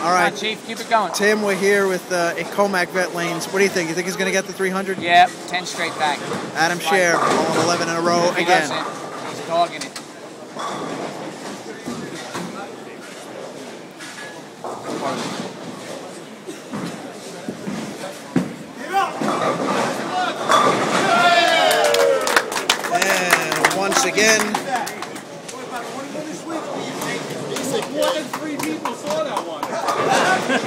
All right, Come on, Chief, keep it going. Tim, we're here with a Commack vet lanes. What do you think? You think he's going to get the 300? Yeah, 10 straight back. Adam Sher, going 11 in a row He again. doesn't. He's dogging it. And once again, More than 3 people saw that one.